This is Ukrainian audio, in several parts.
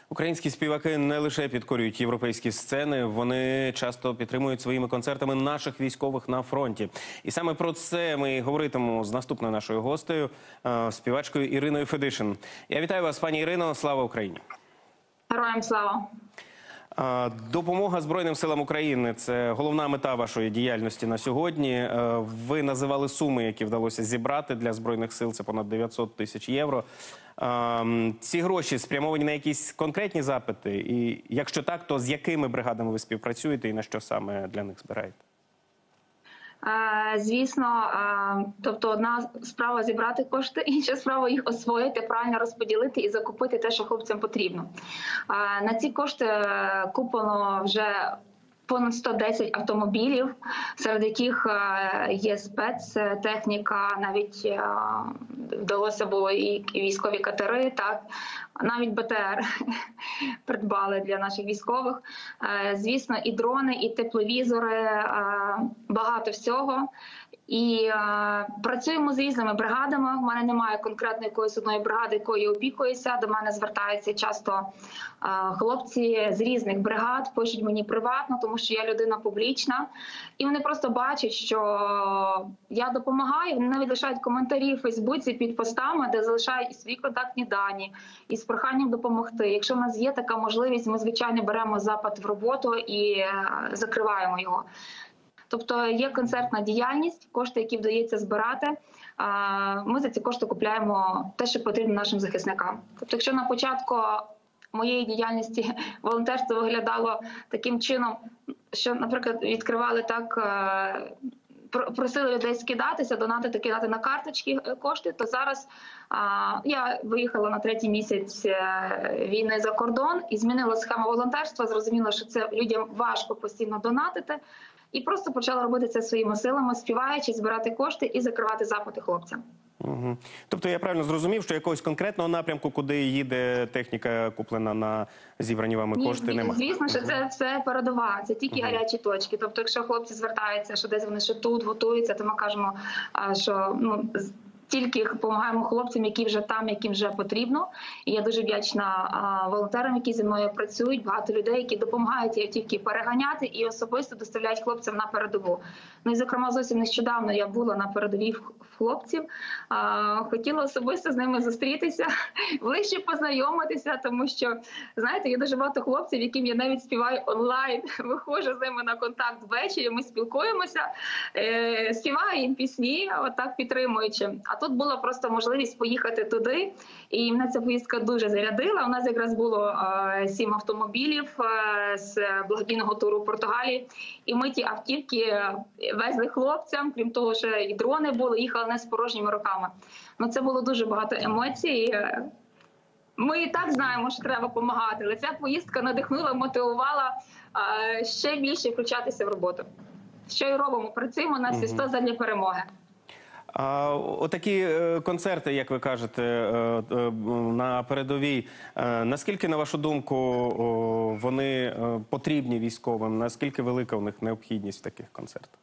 Українські співаки не лише підкорюють європейські сцени, вони часто підтримують своїми концертами наших військових на фронті. І саме про це ми говоритимемо з наступною нашою гостею, співачкою Іриною Федишин. Я вітаю вас, пані Ірино, слава Україні! Героям слава! Допомога Збройним силам України – це головна мета вашої діяльності на сьогодні. Ви називали суми, які вдалося зібрати для Збройних сил, це понад 900 тисяч євро. Ці гроші спрямовані на якісь конкретні запити? І якщо так, то з якими бригадами ви співпрацюєте і на що саме для них збираєте? Звісно, тобто одна справа зібрати кошти, інша справа їх освоїти, правильно розподілити і закупити те, що хлопцям потрібно. На ці кошти куплено вже понад 110 автомобілів, серед яких є спецтехніка, навіть вдалося було і військові катери, так, навіть БТР придбали для наших військових. Звісно, і дрони, і тепловізори, багато всього. І працюємо з різними бригадами. У мене немає конкретно якоїсь одної бригади, якою опікуюся. До мене звертаються часто хлопці з різних бригад, пишуть мені приватно, тому що я людина публічна. І вони просто бачать, що я допомагаю. Вони навіть лишають коментарі в Фейсбуці під постами, де залишають свої контактні дані і з проханням допомогти. Якщо в нас є така можливість, ми, звичайно, беремо запит в роботу і закриваємо його. Тобто є концертна діяльність, кошти, які вдається збирати. Ми за ці кошти купляємо те, що потрібно нашим захисникам. Тобто, якщо на початку моєї діяльності волонтерство виглядало таким чином, що, наприклад, відкривали так, просили людей скидатися, донатити, кидати на карточки кошти, то зараз я виїхала на 3-й місяць війни за кордон і змінила схему волонтерства, зрозуміла, що це людям важко постійно донатити, і просто почала робити це своїми силами, співаючи, збирати кошти і закривати запити хлопцям. Угу. Тобто я правильно зрозумів, що якогось конкретного напрямку, куди їде техніка, куплена на зібрані вами кошти, немає? Звісно, що це все передова, це тільки гарячі точки. Тобто, якщо хлопці звертаються, що десь вони ще тут готуються, то ми кажемо, що тільки допомагаємо хлопцям, які вже там, яким вже потрібно. І я дуже вдячна волонтерам, які зі мною працюють, багато людей, які допомагають автівки переганяти і особисто доставляють хлопцям на передову. Ну і, зокрема, зовсім нещодавно я була на передовій хлопців, хотіла особисто з ними зустрітися, ближче познайомитися, тому що, знаєте, є дуже багато хлопців, яким я навіть співаю онлайн, виходжу з ними на контакт ввечері, ми спілкуємося, співаю їм пісні, отак підтримуючи. А тут була просто можливість поїхати туди, і мене ця поїздка дуже зарядила. У нас якраз було 7 автомобілів з благодійного туру в Португалії, і ми ті автівки везли хлопцям, крім того, що і дрони були, їхали не з порожніми руками. Ну, це було дуже багато емоцій. Ми і так знаємо, що треба допомагати, але ця поїздка надихнула, мотивувала ще більше включатися в роботу. Що і робимо? Працюємо на всі 100 задля перемоги. Отакі концерти, як ви кажете, на передовій, наскільки, на вашу думку, вони потрібні військовим? Наскільки велика у них необхідність в таких концертах?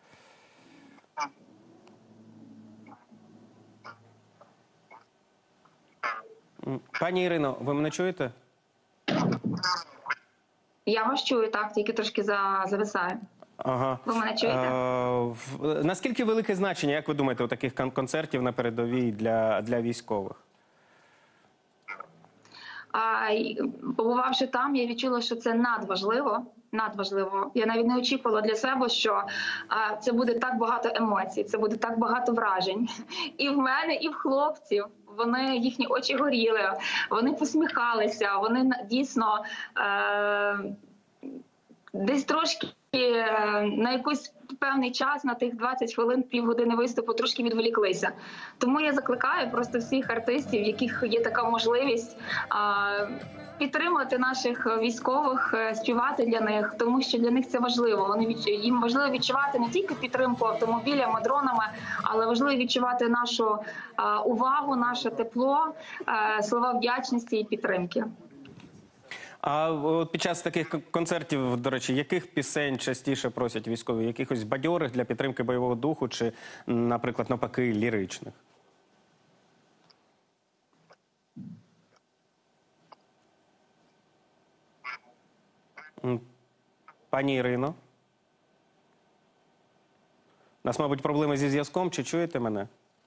Пані Ірино, ви мене чуєте? Я вас чую, так, тільки трошки зависаю. Ага. Ви мене чуєте? Наскільки велике значення, як ви думаєте, у таких концертів на передовій для військових? Побувавши там, я відчула, що це надважливо. Надважливо. Я навіть не очікувала для себе, що це буде так багато емоцій, це буде так багато вражень. І в мене, і в хлопців. Вони, їхні очі горіли, вони посміхалися, вони дійсно десь трошки на якийсь певний час, на тих 20 хвилин, півгодини виступу, трошки відволіклися. Тому я закликаю просто всіх артистів, в яких є така можливість, підтримати наших військових, співати для них, тому що для них це важливо. Їм важливо відчувати не тільки підтримку автомобілями, дронами, але важливо відчувати нашу увагу, наше тепло, слова вдячності і підтримки. А під час таких концертів, до речі, яких пісень частіше просять військові? Якихось бадьорих для підтримки бойового духу чи, наприклад, навпаки, ліричних? Пані Ірино? У нас, мабуть, проблеми зі зв'язком. Чи чуєте мене?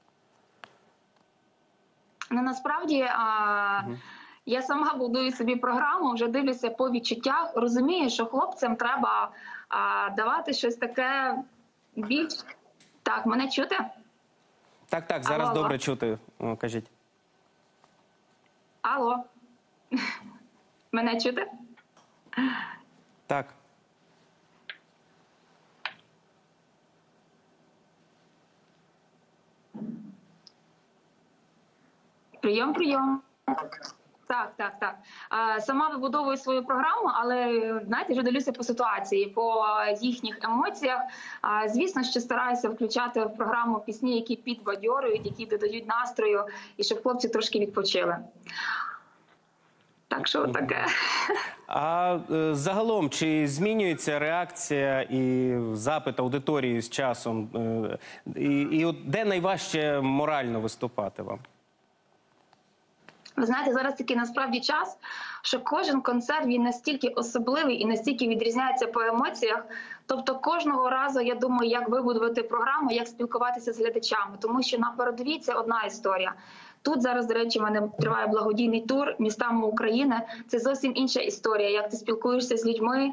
Ну, насправді, я сама будую собі програму, вже дивлюся по відчуттях, розумію, що хлопцям треба давати щось таке більш... Так, мене чути? Так, зараз Алло. добре чути. О, кажіть. Алло. Мене чути? Так. Прийом. Так. Сама вибудовую свою програму, але, знаєте, вже дивлюся по ситуації, по їхніх емоціях. Звісно, що стараюся включати в програму пісні, які підбадьорюють, які додають настрою, і щоб хлопці трошки відпочили. Так що таке. А загалом, чи змінюється реакція і запит аудиторії з часом? І от де найважче морально виступати вам? Ви знаєте, зараз такий насправді час, що кожен концерт, він настільки особливий і настільки відрізняється по емоціях. Тобто кожного разу я думаю, як вибудувати програму, як спілкуватися з глядачами. Тому що на передовій це одна історія. Тут зараз, до речі, в мене триває благодійний тур містами України. Це зовсім інша історія, як ти спілкуєшся з людьми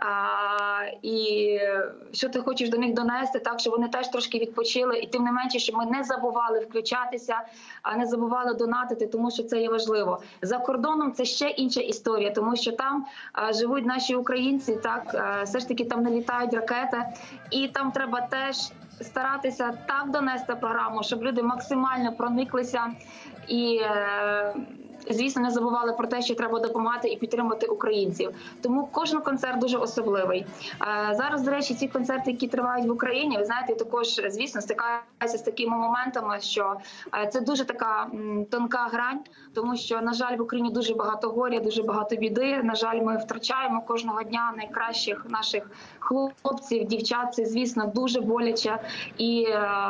і що ти хочеш до них донести, так, щоб вони теж трошки відпочили. І тим не менше, щоб ми не забували включатися, не забували донатити, тому що це є важливо. За кордоном це ще інша історія, тому що там живуть наші українці, так, все ж таки там не літають ракети, і там треба теж старатися так донести програму, щоб люди максимально прониклися і, звісно, не забували про те, що треба допомагати і підтримувати українців. Тому кожен концерт дуже особливий. Зараз, до речі, ці концерти, які тривають в Україні, ви знаєте, також, звісно, стикаюся з такими моментами, що це дуже така тонка грань, тому що, на жаль, в Україні дуже багато горя, дуже багато біди. На жаль, ми втрачаємо кожного дня найкращих наших хлопців, дівчат. Це, звісно, дуже боляче. І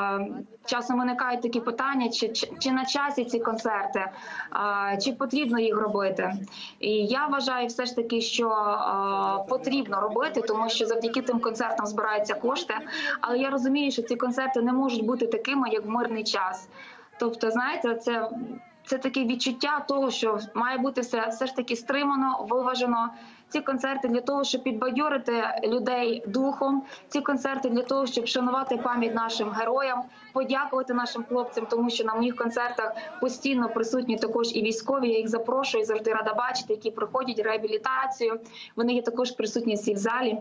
часом виникають такі питання, чи на часі ці концерти, чи потрібно їх робити. І я вважаю все ж таки, що потрібно робити, тому що завдяки тим концертам збираються кошти. Але я розумію, що ці концерти не можуть бути такими, як в мирний час. Тобто, знаєте, це таке відчуття того, що має бути все ж таки стримано, виважено. Ці концерти для того, щоб підбадьорити людей духом, ці концерти для того, щоб шанувати пам'ять нашим героям, подякувати нашим хлопцям, тому що на моїх концертах постійно присутні також і військові, я їх запрошую, завжди рада бачити, які проходять реабілітацію, вони є також присутні всі в залі,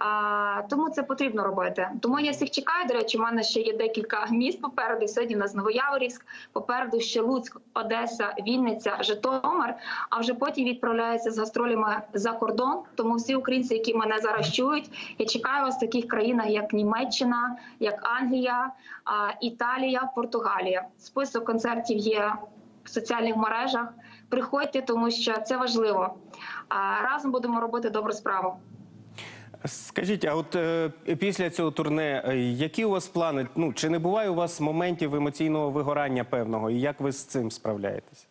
тому це потрібно робити. Тому я всіх чекаю, до речі, у мене ще є декілька міст попереду, сьогодні в нас Новояворівськ, попереду ще Луцьк, Одеса, Вінниця, Житомир, а вже потім відправляюся з гастролями за кордон. Тому всі українці, які мене зараз чують, я чекаю вас в таких країнах, як Німеччина, як Англія, Італія, Португалія. Список концертів є в соціальних мережах. Приходьте, тому що це важливо. Разом будемо робити добру справу. Скажіть, а от після цього турне, які у вас плани? Ну, чи не буває у вас моментів емоційного вигорання певного? І як ви з цим справляєтесь?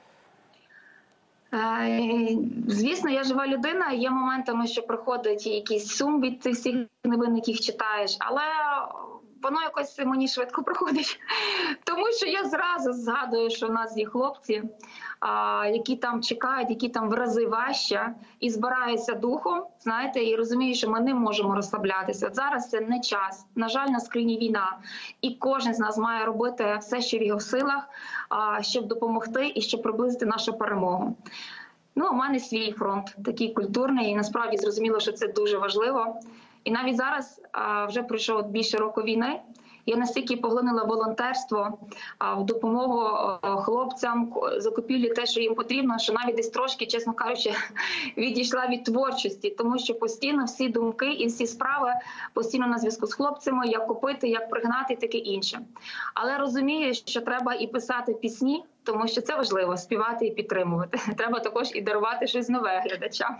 Звісно, я жива людина, є моментами, що приходить якийсь сум від цих всіх новин, яких читаєш, але воно якось мені швидко проходить, тому що я зразу згадую, що в нас є хлопці, які там чекають, які там в рази важче, і збираюся духом, знаєте, і розумію, що ми не можемо розслаблятися. От зараз це не час. На жаль, на скрині війна, і кожен з нас має робити все, що в його силах, щоб допомогти і щоб приблизити нашу перемогу. Ну, у мене свій фронт, такий культурний, і насправді зрозуміло, що це дуже важливо. І навіть зараз вже пройшов більше року війни. Я настільки поглинила волонтерство в допомогу хлопцям, закупівлі те, що їм потрібно, що навіть десь трошки, чесно кажучи, відійшла від творчості, тому що постійно всі думки і всі справи постійно на зв'язку з хлопцями, як купити, як пригнати і таке інше. Але розумію, що треба і писати пісні, тому що це важливо, співати і підтримувати. Треба також і дарувати щось нове глядачам.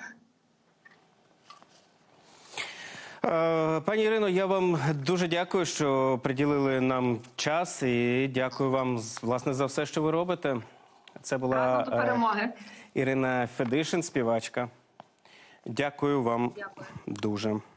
Пані Ірино, я вам дуже дякую, що приділили нам час, і дякую вам, власне, за все, що ви робите. Це була Разом до перемоги. Ірина Федишин, співачка, Дякую вам Дякую. дуже.